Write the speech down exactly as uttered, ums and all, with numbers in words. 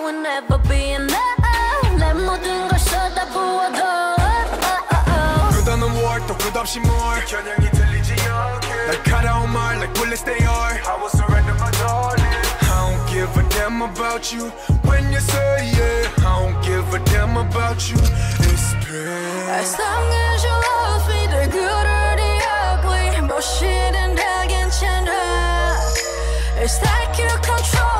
will never be enough. 내 모든 걸 쏟아부어도 끝없는 war 또 끝없이 more 겨냥이 들리지 않게 날카로운 말 like bullets they are I will surrender my darling. I don't give a damn about you when you say yeah. I don't give a damn about you. It's pain. As long as you love me, the good or the ugly, 무엇이든 다 괜찮아. It's like you control